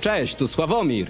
Cześć, tu Sławomir.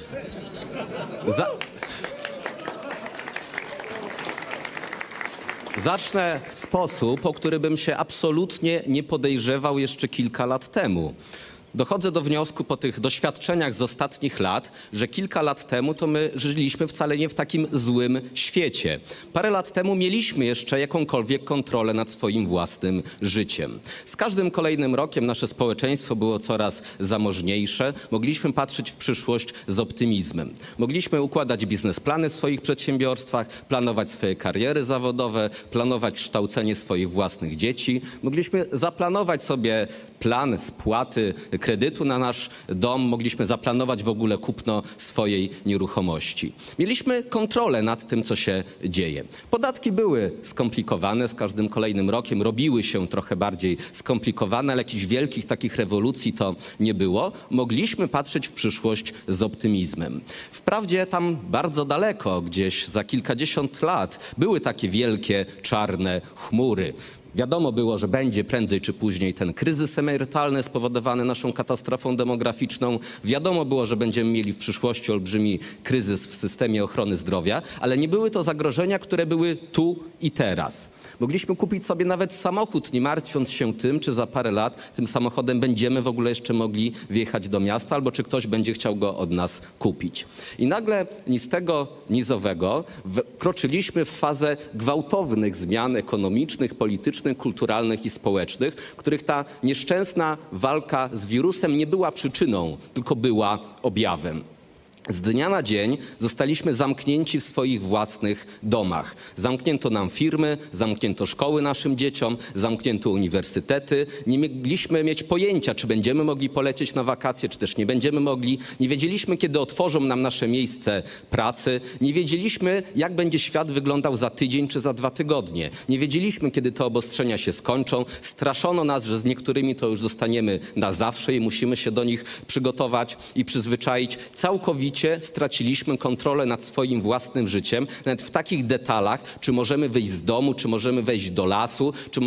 Zacznę w sposób, o który bym się absolutnie nie podejrzewał jeszcze kilka lat temu. Dochodzę do wniosku po tych doświadczeniach z ostatnich lat, że kilka lat temu to my żyliśmy wcale nie w takim złym świecie. Parę lat temu mieliśmy jeszcze jakąkolwiek kontrolę nad swoim własnym życiem. Z każdym kolejnym rokiem nasze społeczeństwo było coraz zamożniejsze. Mogliśmy patrzeć w przyszłość z optymizmem. Mogliśmy układać biznesplany w swoich przedsiębiorstwach, planować swoje kariery zawodowe, planować kształcenie swoich własnych dzieci. Mogliśmy zaplanować sobie plan spłaty kredytu na nasz dom, mogliśmy zaplanować w ogóle kupno swojej nieruchomości. Mieliśmy kontrolę nad tym, co się dzieje. Podatki były skomplikowane, z każdym kolejnym rokiem robiły się trochę bardziej skomplikowane, ale jakichś wielkich takich rewolucji to nie było. Mogliśmy patrzeć w przyszłość z optymizmem. Wprawdzie tam bardzo daleko, gdzieś za kilkadziesiąt lat, były takie wielkie, czarne chmury. Wiadomo było, że będzie prędzej czy później ten kryzys emerytalny spowodowany naszą katastrofą demograficzną. Wiadomo było, że będziemy mieli w przyszłości olbrzymi kryzys w systemie ochrony zdrowia, ale nie były to zagrożenia, które były tu i teraz. Mogliśmy kupić sobie nawet samochód, nie martwiąc się tym, czy za parę lat tym samochodem będziemy w ogóle jeszcze mogli wjechać do miasta, albo czy ktoś będzie chciał go od nas kupić. I nagle ni z tego, ni z owego wkroczyliśmy w fazę gwałtownych zmian ekonomicznych, politycznych, kulturalnych i społecznych, których ta nieszczęsna walka z wirusem nie była przyczyną, tylko była objawem. Z dnia na dzień zostaliśmy zamknięci w swoich własnych domach. Zamknięto nam firmy, zamknięto szkoły naszym dzieciom, zamknięto uniwersytety. Nie mogliśmy mieć pojęcia, czy będziemy mogli polecieć na wakacje, czy też nie będziemy mogli. Nie wiedzieliśmy, kiedy otworzą nam nasze miejsce pracy. Nie wiedzieliśmy, jak będzie świat wyglądał za tydzień czy za 2 tygodnie. Nie wiedzieliśmy, kiedy te obostrzenia się skończą. Straszono nas, że z niektórymi to już zostaniemy na zawsze i musimy się do nich przygotować i przyzwyczaić. Całkowicie straciliśmy kontrolę nad swoim własnym życiem, nawet w takich detalach, czy możemy wyjść z domu, czy możemy wejść do lasu, czy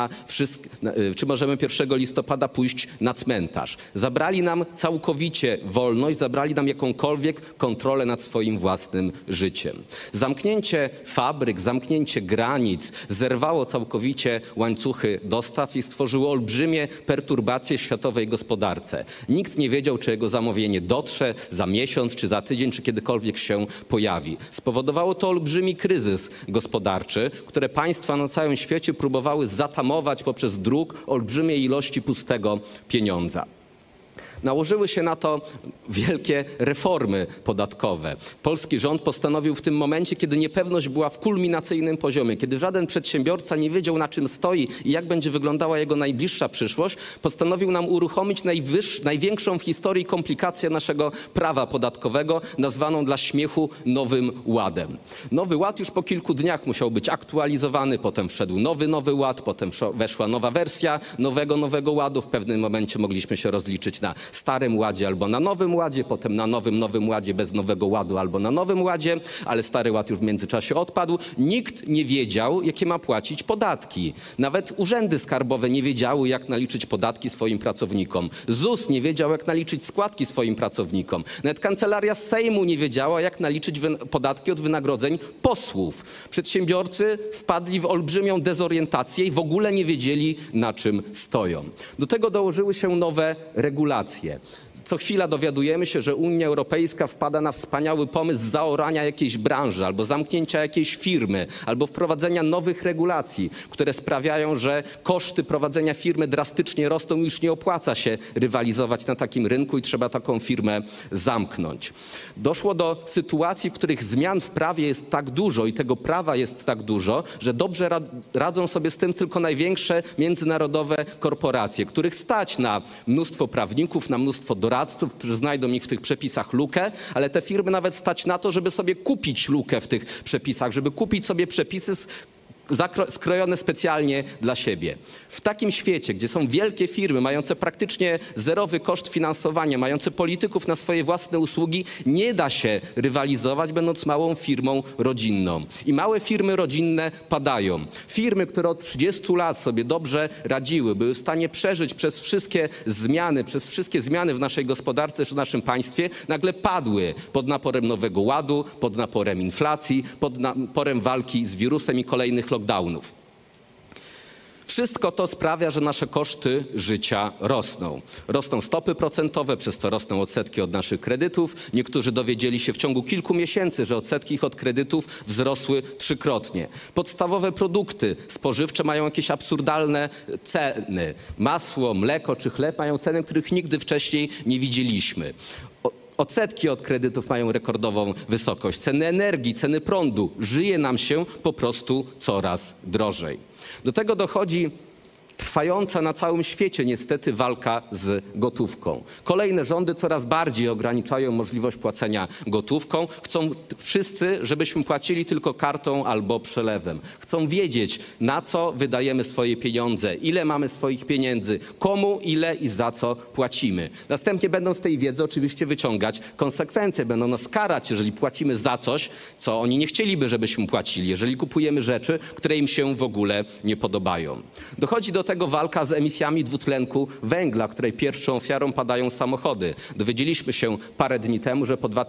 możemy 1 listopada pójść na cmentarz. Zabrali nam całkowicie wolność, zabrali nam jakąkolwiek kontrolę nad swoim własnym życiem. Zamknięcie fabryk, zamknięcie granic zerwało całkowicie łańcuchy dostaw i stworzyło olbrzymie perturbacje w światowej gospodarce. Nikt nie wiedział, czy jego zamówienie dotrze za miesiąc, czy za tydzień, czy kiedykolwiek się pojawi. Spowodowało to olbrzymi kryzys gospodarczy, które państwa na całym świecie próbowały zatamować poprzez druk olbrzymiej ilości pustego pieniądza. Nałożyły się na to wielkie reformy podatkowe. Polski rząd postanowił w tym momencie, kiedy niepewność była w kulminacyjnym poziomie, kiedy żaden przedsiębiorca nie wiedział, na czym stoi i jak będzie wyglądała jego najbliższa przyszłość, postanowił nam uruchomić największą w historii komplikację naszego prawa podatkowego, nazwaną dla śmiechu Nowym Ładem. Nowy Ład już po kilku dniach musiał być aktualizowany, potem wszedł Nowy Ład, potem weszła nowa wersja Nowego Ładu. W pewnym momencie mogliśmy się rozliczyć na Starym Ładzie albo na Nowym Ładzie, potem na Nowym Ładzie bez Nowego Ładu albo na Nowym Ładzie, ale Stary Ład już w międzyczasie odpadł. Nikt nie wiedział, jakie ma płacić podatki. Nawet urzędy skarbowe nie wiedziały, jak naliczyć podatki swoim pracownikom. ZUS nie wiedział, jak naliczyć składki swoim pracownikom. Nawet Kancelaria Sejmu nie wiedziała, jak naliczyć podatki od wynagrodzeń posłów. Przedsiębiorcy wpadli w olbrzymią dezorientację i w ogóle nie wiedzieli, na czym stoją. Do tego dołożyły się nowe regulacje. Co chwila dowiadujemy się, że Unia Europejska wpada na wspaniały pomysł zaorania jakiejś branży, albo zamknięcia jakiejś firmy, albo wprowadzenia nowych regulacji, które sprawiają, że koszty prowadzenia firmy drastycznie rosną i już nie opłaca się rywalizować na takim rynku i trzeba taką firmę zamknąć. Doszło do sytuacji, w których zmian w prawie jest tak dużo i tego prawa jest tak dużo, że dobrze radzą sobie z tym tylko największe międzynarodowe korporacje, których stać na mnóstwo prawników, na mnóstwo doradców, którzy znajdą mi w tych przepisach lukę, ale te firmy nawet stać na to, żeby sobie kupić lukę w tych przepisach, żeby kupić sobie przepisy, skrojone specjalnie dla siebie. W takim świecie, gdzie są wielkie firmy mające praktycznie zerowy koszt finansowania, mające polityków na swoje własne usługi, nie da się rywalizować, będąc małą firmą rodzinną. I małe firmy rodzinne padają. Firmy, które od 30 lat sobie dobrze radziły, były w stanie przeżyć przez wszystkie zmiany w naszej gospodarce czy w naszym państwie, nagle padły pod naporem Nowego Ładu, pod naporem inflacji, pod naporem walki z wirusem i kolejnych lockdownów. Wszystko to sprawia, że nasze koszty życia rosną. Rosną stopy procentowe, przez to rosną odsetki od naszych kredytów. Niektórzy dowiedzieli się w ciągu kilku miesięcy, że odsetki ich od kredytów wzrosły 3-krotnie. Podstawowe produkty spożywcze mają jakieś absurdalne ceny. Masło, mleko czy chleb mają ceny, których nigdy wcześniej nie widzieliśmy. Odsetki od kredytów mają rekordową wysokość. Ceny energii, ceny prądu. Żyje nam się po prostu coraz drożej. Do tego dochodzi trwająca na całym świecie niestety walka z gotówką. Kolejne rządy coraz bardziej ograniczają możliwość płacenia gotówką. Chcą wszyscy, żebyśmy płacili tylko kartą albo przelewem. Chcą wiedzieć, na co wydajemy swoje pieniądze, ile mamy swoich pieniędzy, komu, ile i za co płacimy. Następnie będą z tej wiedzy oczywiście wyciągać konsekwencje. Będą nas karać, jeżeli płacimy za coś, co oni nie chcieliby, żebyśmy płacili. Jeżeli kupujemy rzeczy, które im się w ogóle nie podobają. Dochodzi do tego walka z emisjami dwutlenku węgla, której pierwszą ofiarą padają samochody. Dowiedzieliśmy się parę dni temu, że po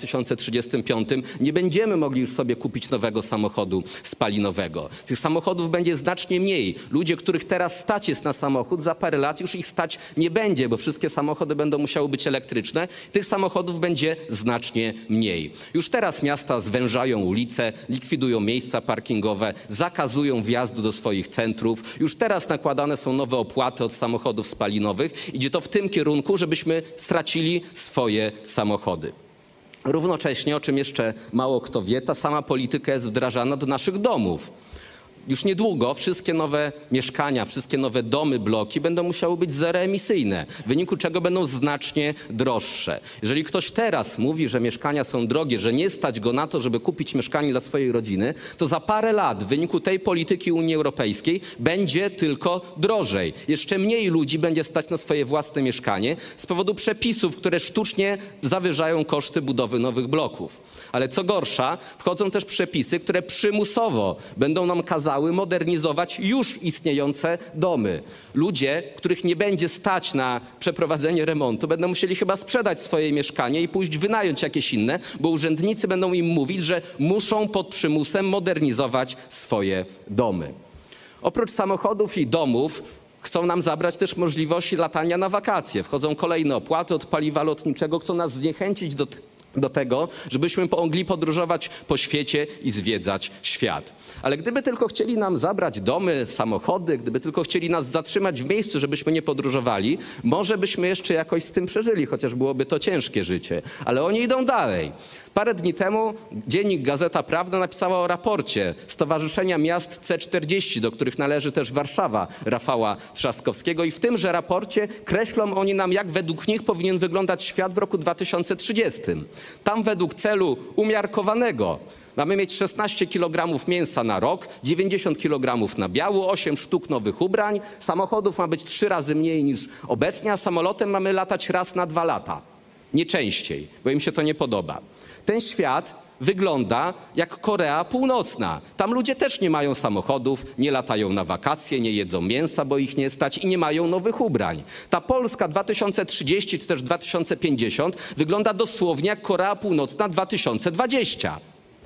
2035 nie będziemy mogli już sobie kupić nowego samochodu spalinowego. Tych samochodów będzie znacznie mniej. Ludzie, których teraz stać jest na samochód, za parę lat już ich stać nie będzie, bo wszystkie samochody będą musiały być elektryczne. Tych samochodów będzie znacznie mniej. Już teraz miasta zwężają ulice, likwidują miejsca parkingowe, zakazują wjazdu do swoich centrów. Już teraz nakładane są nowe opłaty od samochodów spalinowych. Idzie to w tym kierunku, żebyśmy stracili swoje samochody. Równocześnie, o czym jeszcze mało kto wie, ta sama polityka jest wdrażana do naszych domów. Już niedługo wszystkie nowe mieszkania, wszystkie nowe domy, bloki będą musiały być zeroemisyjne, w wyniku czego będą znacznie droższe. Jeżeli ktoś teraz mówi, że mieszkania są drogie, że nie stać go na to, żeby kupić mieszkanie dla swojej rodziny, to za parę lat w wyniku tej polityki Unii Europejskiej będzie tylko drożej. Jeszcze mniej ludzi będzie stać na swoje własne mieszkanie z powodu przepisów, które sztucznie zawyżają koszty budowy nowych bloków. Ale co gorsza, wchodzą też przepisy, które przymusowo będą nam kazały modernizować już istniejące domy. Ludzie, których nie będzie stać na przeprowadzenie remontu, będą musieli chyba sprzedać swoje mieszkanie i pójść wynająć jakieś inne, bo urzędnicy będą im mówić, że muszą pod przymusem modernizować swoje domy. Oprócz samochodów i domów chcą nam zabrać też możliwość latania na wakacje. Wchodzą kolejne opłaty od paliwa lotniczego, chcą nas zniechęcić do tego, żebyśmy mogli podróżować po świecie i zwiedzać świat. Ale gdyby tylko chcieli nam zabrać domy, samochody, gdyby tylko chcieli nas zatrzymać w miejscu, żebyśmy nie podróżowali, może byśmy jeszcze jakoś z tym przeżyli, chociaż byłoby to ciężkie życie. Ale oni idą dalej. Parę dni temu dziennik Gazeta Prawna napisała o raporcie Stowarzyszenia Miast C40, do których należy też Warszawa Rafała Trzaskowskiego i w tymże raporcie kreślą oni nam, jak według nich powinien wyglądać świat w roku 2030. Tam według celu umiarkowanego mamy mieć 16 kg mięsa na rok, 90 kg na biało, 8 sztuk nowych ubrań, samochodów ma być 3 razy mniej niż obecnie, a samolotem mamy latać raz na 2 lata. Nie częściej, bo im się to nie podoba. Ten świat wygląda jak Korea Północna. Tam ludzie też nie mają samochodów, nie latają na wakacje, nie jedzą mięsa, bo ich nie stać i nie mają nowych ubrań. Ta Polska 2030 czy też 2050 wygląda dosłownie jak Korea Północna 2020.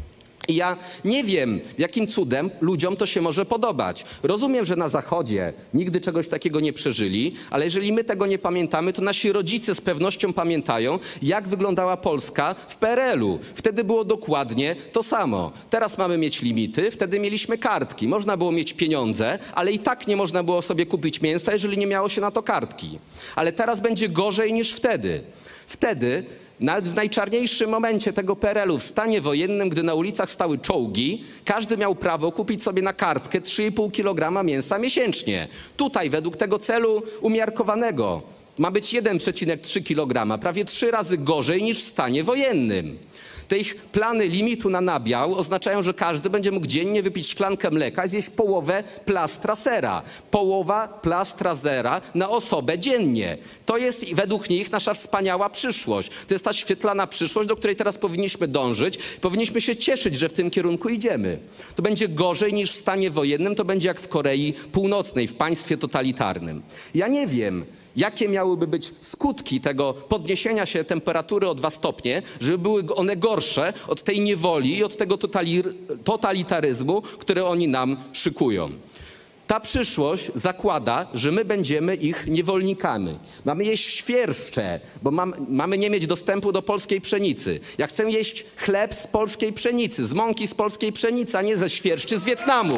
I ja nie wiem, jakim cudem ludziom to się może podobać. Rozumiem, że na Zachodzie nigdy czegoś takiego nie przeżyli, ale jeżeli my tego nie pamiętamy, to nasi rodzice z pewnością pamiętają, jak wyglądała Polska w PRL-u. Wtedy było dokładnie to samo. Teraz mamy mieć limity, wtedy mieliśmy kartki. Można było mieć pieniądze, ale i tak nie można było sobie kupić mięsa, jeżeli nie miało się na to kartki. Ale teraz będzie gorzej niż wtedy. Wtedy nawet w najczarniejszym momencie tego PRL-u, w stanie wojennym, gdy na ulicach stały czołgi, każdy miał prawo kupić sobie na kartkę 3,5 kg mięsa miesięcznie. Tutaj według tego celu umiarkowanego ma być 1,3 kg, prawie 3 razy gorzej niż w stanie wojennym. Te ich plany limitu na nabiał oznaczają, że każdy będzie mógł dziennie wypić szklankę mleka i zjeść połowę plastra sera. Połowa plastra sera na osobę dziennie. To jest według nich nasza wspaniała przyszłość. To jest ta świetlana przyszłość, do której teraz powinniśmy dążyć. Powinniśmy się cieszyć, że w tym kierunku idziemy. To będzie gorzej niż w stanie wojennym, to będzie jak w Korei Północnej, w państwie totalitarnym. Ja nie wiem, jakie miałyby być skutki tego podniesienia się temperatury o 2 stopnie, żeby były one gorsze od tej niewoli i od tego totalitaryzmu, który oni nam szykują. Ta przyszłość zakłada, że my będziemy ich niewolnikami. Mamy jeść świerszcze, bo mamy nie mieć dostępu do polskiej pszenicy. Ja chcę jeść chleb z polskiej pszenicy, z mąki z polskiej pszenicy, a nie ze świerszczy z Wietnamu.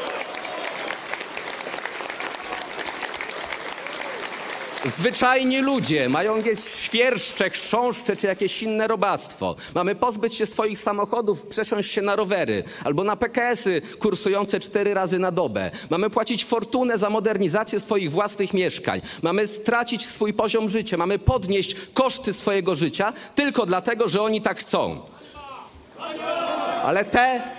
Zwyczajni ludzie mają jeść świerszcze, chrząszcze czy jakieś inne robactwo. Mamy pozbyć się swoich samochodów, przesiąść się na rowery albo na PKS-y kursujące 4 razy na dobę. Mamy płacić fortunę za modernizację swoich własnych mieszkań. Mamy stracić swój poziom życia. Mamy podnieść koszty swojego życia tylko dlatego, że oni tak chcą. Ale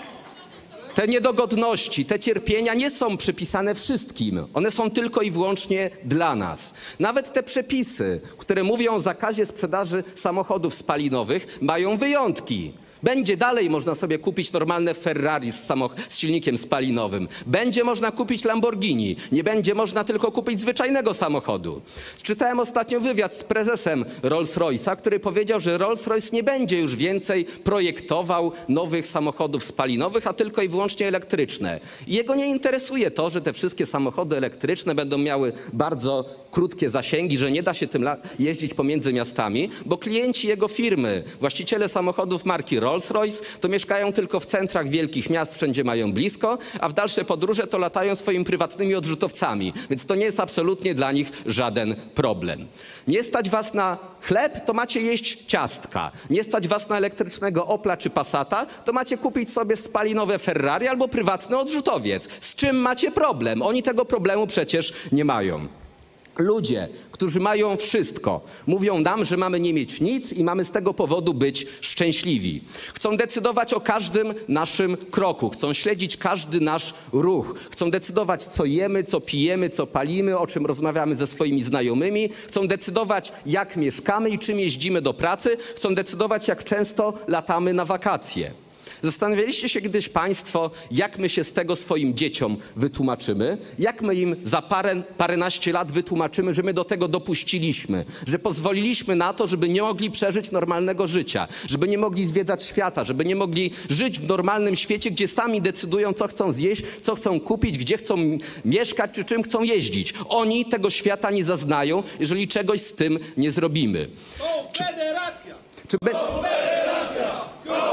te niedogodności, te cierpienia nie są przypisane wszystkim. One są tylko i wyłącznie dla nas. Nawet te przepisy, które mówią o zakazie sprzedaży samochodów spalinowych, mają wyjątki. Będzie dalej można sobie kupić normalne Ferrari z silnikiem spalinowym. Będzie można kupić Lamborghini. Nie będzie można tylko kupić zwyczajnego samochodu. Czytałem ostatnio wywiad z prezesem Rolls-Royce'a, który powiedział, że Rolls-Royce nie będzie już więcej projektował nowych samochodów spalinowych, a tylko i wyłącznie elektryczne. I jego nie interesuje to, że te wszystkie samochody elektryczne będą miały bardzo krótkie zasięgi, że nie da się tym jeździć pomiędzy miastami, bo klienci jego firmy, właściciele samochodów marki Rolls-Royce, to mieszkają tylko w centrach wielkich miast, wszędzie mają blisko, a w dalsze podróże to latają swoimi prywatnymi odrzutowcami, więc to nie jest absolutnie dla nich żaden problem. Nie stać was na chleb, to macie jeść ciastka. Nie stać was na elektrycznego Opla czy Passata, to macie kupić sobie spalinowe Ferrari albo prywatny odrzutowiec. Z czym macie problem? Oni tego problemu przecież nie mają. Ludzie, którzy mają wszystko, mówią nam, że mamy nie mieć nic i mamy z tego powodu być szczęśliwi. Chcą decydować o każdym naszym kroku, chcą śledzić każdy nasz ruch, chcą decydować, co jemy, co pijemy, co palimy, o czym rozmawiamy ze swoimi znajomymi, chcą decydować, jak mieszkamy i czym jeździmy do pracy, chcą decydować, jak często latamy na wakacje. Zastanawialiście się kiedyś państwo, jak my się z tego swoim dzieciom wytłumaczymy? Jak my im za paręnaście lat wytłumaczymy, że my do tego dopuściliśmy? Że pozwoliliśmy na to, żeby nie mogli przeżyć normalnego życia, żeby nie mogli zwiedzać świata, żeby nie mogli żyć w normalnym świecie, gdzie sami decydują, co chcą zjeść, co chcą kupić, gdzie chcą mieszkać, czy czym chcą jeździć. Oni tego świata nie zaznają, jeżeli czegoś z tym nie zrobimy. Konfederacja! Konfederacja!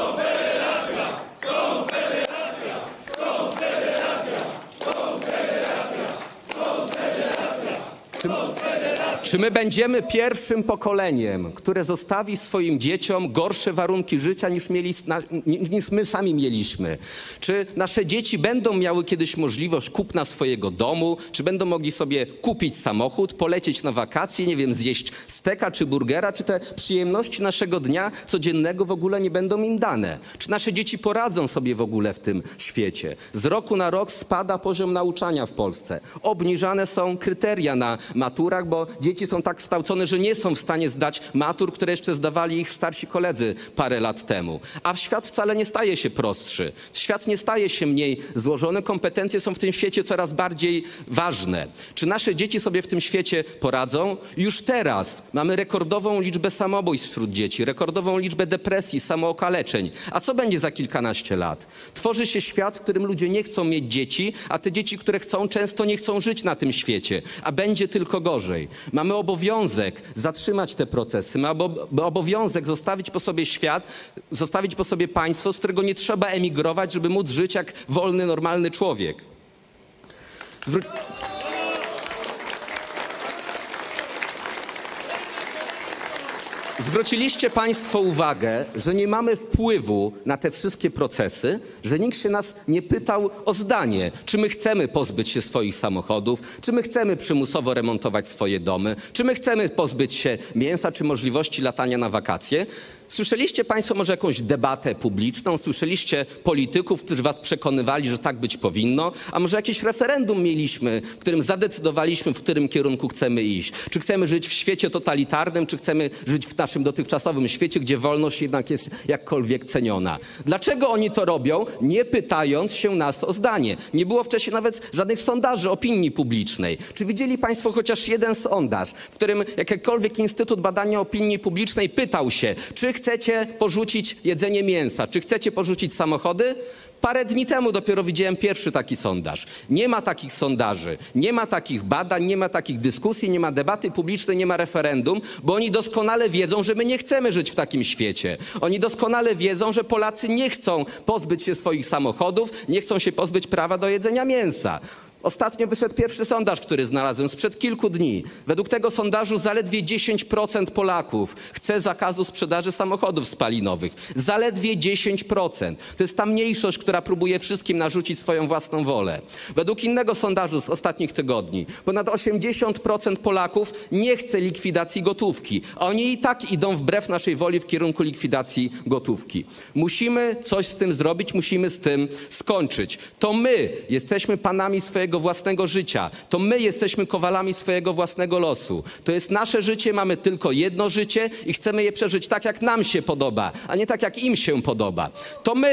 Czy my będziemy pierwszym pokoleniem, które zostawi swoim dzieciom gorsze warunki życia niż my sami mieliśmy? Czy nasze dzieci będą miały kiedyś możliwość kupna swojego domu? Czy będą mogli sobie kupić samochód, polecieć na wakacje, nie wiem, zjeść steka czy burgera? Czy te przyjemności naszego dnia codziennego w ogóle nie będą im dane? Czy nasze dzieci poradzą sobie w ogóle w tym świecie? Z roku na rok spada poziom nauczania w Polsce. Obniżane są kryteria na maturach, bo dzieci są tak kształcone, że nie są w stanie zdać matur, które jeszcze zdawali ich starsi koledzy parę lat temu. A świat wcale nie staje się prostszy. Świat nie staje się mniej złożony. Kompetencje są w tym świecie coraz bardziej ważne. Czy nasze dzieci sobie w tym świecie poradzą? Już teraz mamy rekordową liczbę samobójstw wśród dzieci, rekordową liczbę depresji, samookaleczeń. A co będzie za kilkanaście lat? Tworzy się świat, w którym ludzie nie chcą mieć dzieci, a te dzieci, które chcą, często nie chcą żyć na tym świecie, a będzie tylko gorzej. Mamy obowiązek zatrzymać te procesy, mamy obowiązek zostawić po sobie świat, zostawić po sobie państwo, z którego nie trzeba emigrować, żeby móc żyć jak wolny, normalny człowiek. Zwróciliście Państwo uwagę, że nie mamy wpływu na te wszystkie procesy, że nikt się nas nie pytał o zdanie, czy my chcemy pozbyć się swoich samochodów, czy my chcemy przymusowo remontować swoje domy, czy my chcemy pozbyć się mięsa, czy możliwości latania na wakacje. Słyszeliście Państwo może jakąś debatę publiczną? Słyszeliście polityków, którzy was przekonywali, że tak być powinno? A może jakieś referendum mieliśmy, w którym zadecydowaliśmy, w którym kierunku chcemy iść? Czy chcemy żyć w świecie totalitarnym, czy chcemy żyć w naszym dotychczasowym świecie, gdzie wolność jednak jest jakkolwiek ceniona? Dlaczego oni to robią, nie pytając się nas o zdanie? Nie było wcześniej nawet żadnych sondaży opinii publicznej. Czy widzieli Państwo chociaż jeden sondaż, w którym jakikolwiek Instytut Badania Opinii Publicznej pytał się, czy chcecie porzucić jedzenie mięsa, czy chcecie porzucić samochody? Parę dni temu dopiero widziałem pierwszy taki sondaż. Nie ma takich sondaży, nie ma takich badań, nie ma takich dyskusji, nie ma debaty publicznej, nie ma referendum, bo oni doskonale wiedzą, że my nie chcemy żyć w takim świecie. Oni doskonale wiedzą, że Polacy nie chcą pozbyć się swoich samochodów, nie chcą się pozbyć prawa do jedzenia mięsa. Ostatnio wyszedł pierwszy sondaż, który znalazłem sprzed kilku dni. Według tego sondażu zaledwie 10% Polaków chce zakazu sprzedaży samochodów spalinowych. Zaledwie 10%. To jest ta mniejszość, która próbuje wszystkim narzucić swoją własną wolę. Według innego sondażu z ostatnich tygodni ponad 80% Polaków nie chce likwidacji gotówki. A oni i tak idą wbrew naszej woli w kierunku likwidacji gotówki. Musimy coś z tym zrobić, musimy z tym skończyć. To my jesteśmy panami swojego własnego życia. To my jesteśmy kowalami swojego własnego losu. To jest nasze życie, mamy tylko jedno życie i chcemy je przeżyć tak, jak nam się podoba, a nie tak, jak im się podoba. To my...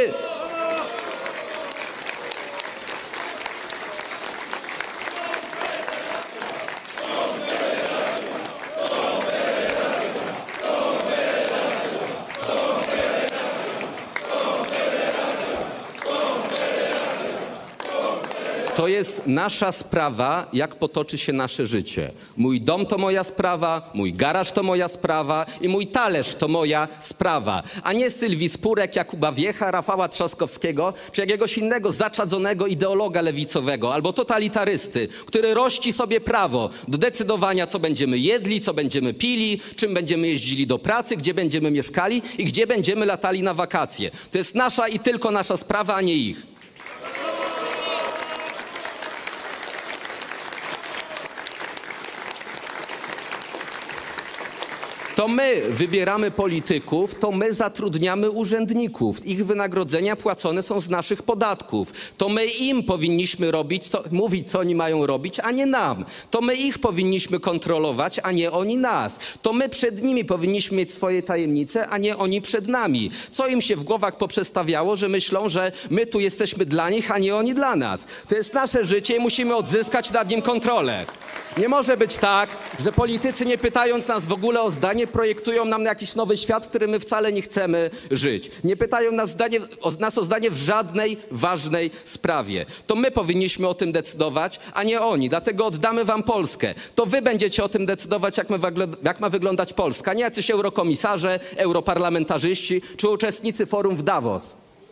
To jest nasza sprawa, jak potoczy się nasze życie. Mój dom to moja sprawa, mój garaż to moja sprawa i mój talerz to moja sprawa. A nie Sylwii Spurek, Jakuba Wiecha, Rafała Trzaskowskiego czy jakiegoś innego zaczadzonego ideologa lewicowego albo totalitarysty, który rości sobie prawo do decydowania, co będziemy jedli, co będziemy pili, czym będziemy jeździli do pracy, gdzie będziemy mieszkali i gdzie będziemy latali na wakacje. To jest nasza i tylko nasza sprawa, a nie ich. To my wybieramy polityków, to my zatrudniamy urzędników. Ich wynagrodzenia płacone są z naszych podatków. To my im powinniśmy mówić, co oni mają robić, a nie nam. To my ich powinniśmy kontrolować, a nie oni nas. To my przed nimi powinniśmy mieć swoje tajemnice, a nie oni przed nami. Co im się w głowach poprzestawiało, że myślą, że my tu jesteśmy dla nich, a nie oni dla nas. To jest nasze życie i musimy odzyskać nad nim kontrolę. Nie może być tak, że politycy, nie pytając nas w ogóle o zdanie, projektują nam jakiś nowy świat, w którym my wcale nie chcemy żyć. Nie pytają nas o zdanie w żadnej ważnej sprawie. To my powinniśmy o tym decydować, a nie oni. Dlatego oddamy wam Polskę. To wy będziecie o tym decydować, jak ma wyglądać Polska, nie jacyś eurokomisarze, europarlamentarzyści czy uczestnicy forum w Davos.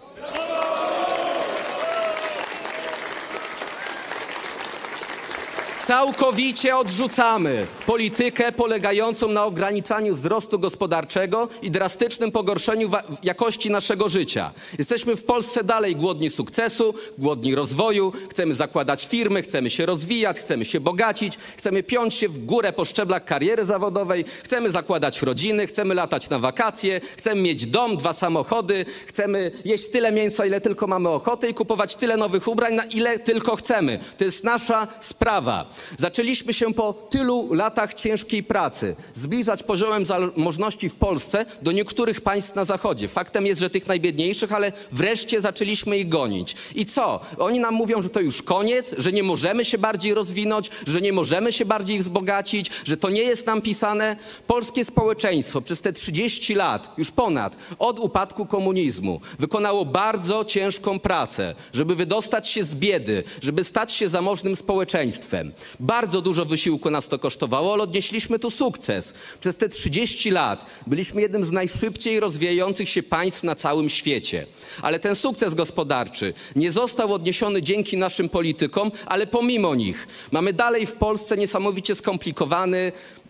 Całkowicie odrzucamy politykę polegającą na ograniczaniu wzrostu gospodarczego i drastycznym pogorszeniu jakości naszego życia. Jesteśmy w Polsce dalej głodni sukcesu, głodni rozwoju, chcemy zakładać firmy, chcemy się rozwijać, chcemy się bogacić, chcemy piąć się w górę po szczeblach kariery zawodowej, chcemy zakładać rodziny, chcemy latać na wakacje, chcemy mieć dom, 2 samochody, chcemy jeść tyle mięsa, ile tylko mamy ochotę i kupować tyle nowych ubrań, na ile tylko chcemy. To jest nasza sprawa. Zaczęliśmy się po tylu latach ciężkiej pracy zbliżać poziomem zamożności w Polsce do niektórych państw na zachodzie. Faktem jest, że tych najbiedniejszych, ale wreszcie zaczęliśmy ich gonić. I co? Oni nam mówią, że to już koniec, że nie możemy się bardziej rozwinąć, że nie możemy się bardziej wzbogacić, że to nie jest nam pisane. Polskie społeczeństwo przez te 30 lat, już ponad, od upadku komunizmu, wykonało bardzo ciężką pracę, żeby wydostać się z biedy, żeby stać się zamożnym społeczeństwem. Bardzo dużo wysiłku nas to kosztowało, ale odnieśliśmy tu sukces. Przez te 30 lat byliśmy jednym z najszybciej rozwijających się państw na całym świecie. Ale ten sukces gospodarczy nie został odniesiony dzięki naszym politykom, ale pomimo nich. Mamy dalej w Polsce niesamowicie skomplikowany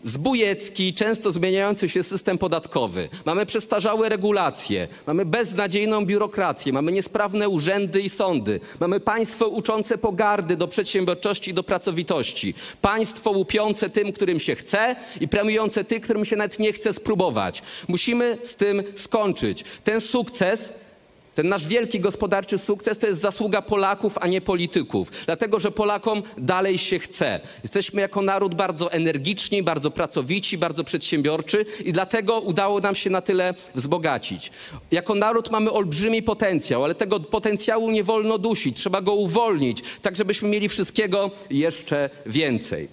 zbójecki, często zmieniający się system podatkowy. Mamy przestarzałe regulacje, mamy beznadziejną biurokrację, mamy niesprawne urzędy i sądy. Mamy państwo uczące pogardy do przedsiębiorczości i do pracowitości. Państwo łupiące tym, którym się chce i premiujące tych, którym się nawet nie chce spróbować. Musimy z tym skończyć. Ten sukces, ten nasz wielki gospodarczy sukces to jest zasługa Polaków, a nie polityków. Dlatego, że Polakom dalej się chce. Jesteśmy jako naród bardzo energiczni, bardzo pracowici, bardzo przedsiębiorczy i dlatego udało nam się na tyle wzbogacić. Jako naród mamy olbrzymi potencjał, ale tego potencjału nie wolno dusić. Trzeba go uwolnić, tak żebyśmy mieli wszystkiego jeszcze więcej.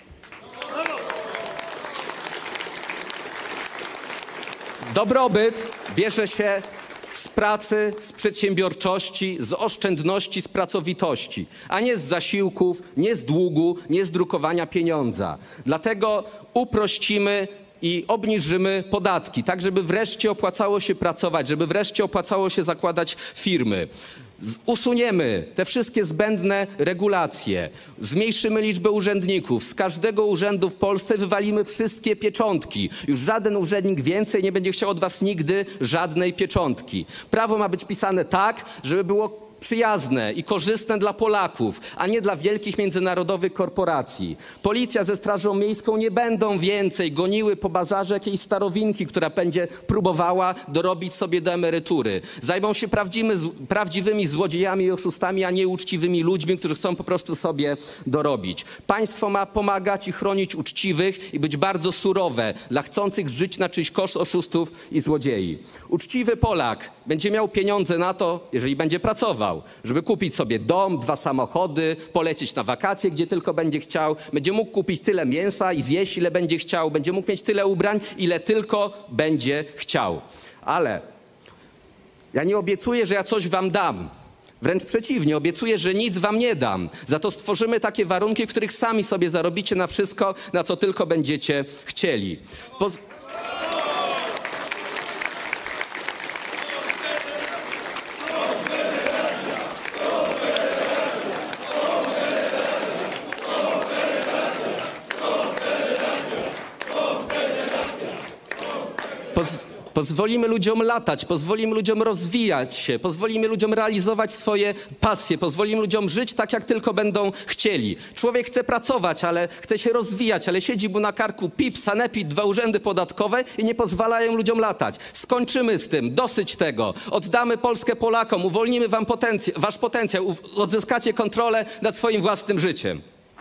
Dobrobyt bierze się z pracy, z przedsiębiorczości, z oszczędności, z pracowitości, a nie z zasiłków, nie z długu, nie z drukowania pieniądza. Dlatego uprościmy i obniżymy podatki, tak żeby wreszcie opłacało się pracować, żeby wreszcie opłacało się zakładać firmy. Usuniemy te wszystkie zbędne regulacje, zmniejszymy liczbę urzędników. Z każdego urzędu w Polsce wywalimy wszystkie pieczątki. Już żaden urzędnik więcej nie będzie chciał od was nigdy żadnej pieczątki. Prawo ma być pisane tak, żeby było przyjazne i korzystne dla Polaków, a nie dla wielkich międzynarodowych korporacji. Policja ze Strażą Miejską nie będą więcej goniły po bazarze jakiejś starowinki, która będzie próbowała dorobić sobie do emerytury. Zajmą się prawdziwymi złodziejami i oszustami, a nie uczciwymi ludźmi, którzy chcą po prostu sobie dorobić. Państwo ma pomagać i chronić uczciwych i być bardzo surowe dla chcących żyć na czyjś koszt oszustów i złodziei. Uczciwy Polak będzie miał pieniądze na to, jeżeli będzie pracował, żeby kupić sobie dom, 2 samochody, polecieć na wakacje, gdzie tylko będzie chciał. Będzie mógł kupić tyle mięsa i zjeść, ile będzie chciał. Będzie mógł mieć tyle ubrań, ile tylko będzie chciał. Ale ja nie obiecuję, że ja coś wam dam. Wręcz przeciwnie, obiecuję, że nic wam nie dam. Za to stworzymy takie warunki, w których sami sobie zarobicie na wszystko, na co tylko będziecie chcieli. Pozwolimy ludziom latać, pozwolimy ludziom rozwijać się, pozwolimy ludziom realizować swoje pasje, pozwolimy ludziom żyć tak, jak tylko będą chcieli. Człowiek chce pracować, ale chce się rozwijać, ale siedzi mu na karku PIP, sanepid, 2 urzędy podatkowe i nie pozwalają ludziom latać. Skończymy z tym, dosyć tego. Oddamy Polskę Polakom, uwolnimy wam wasz potencjał, odzyskacie kontrolę nad swoim własnym życiem.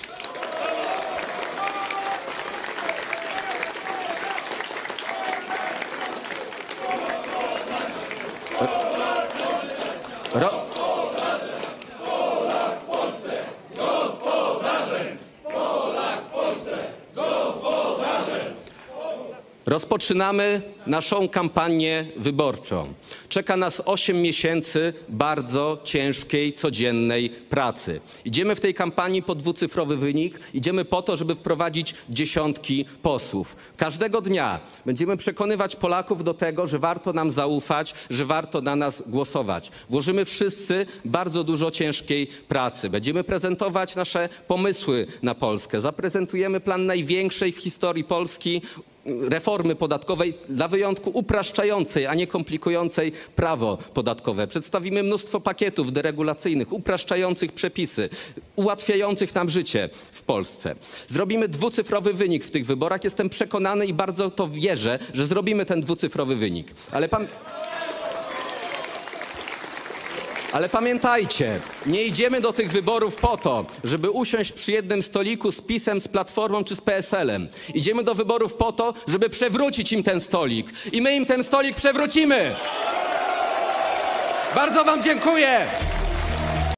Rozpoczynamy naszą kampanię wyborczą. Czeka nas 8 miesięcy bardzo ciężkiej, codziennej pracy. Idziemy w tej kampanii po dwucyfrowy wynik. Idziemy po to, żeby wprowadzić dziesiątki posłów. Każdego dnia będziemy przekonywać Polaków do tego, że warto nam zaufać, że warto na nas głosować. Włożymy wszyscy bardzo dużo ciężkiej pracy. Będziemy prezentować nasze pomysły na Polskę. Zaprezentujemy plan największej w historii Polski reformy podatkowej, dla wyjątku upraszczającej, a nie komplikującej prawo podatkowe. Przedstawimy mnóstwo pakietów deregulacyjnych, upraszczających przepisy, ułatwiających nam życie w Polsce. Zrobimy dwucyfrowy wynik w tych wyborach. Jestem przekonany i bardzo to wierzę, że zrobimy ten dwucyfrowy wynik. Ale pamiętajcie, nie idziemy do tych wyborów po to, żeby usiąść przy jednym stoliku z PiS-em, z Platformą czy z PSL-em. Idziemy do wyborów po to, żeby przewrócić im ten stolik. I my im ten stolik przewrócimy. Bardzo wam dziękuję.